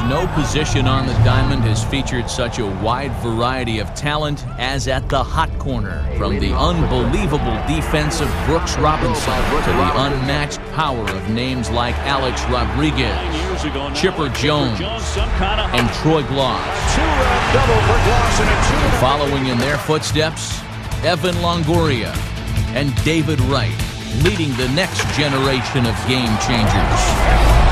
No position on the diamond has featured such a wide variety of talent as at the hot corner. From the unbelievable defense of Brooks Robinson to the unmatched power of names like Alex Rodriguez, Chipper Jones, and Troy Gloss. Following in their footsteps, Evan Longoria and David Wright, leading the next generation of game changers.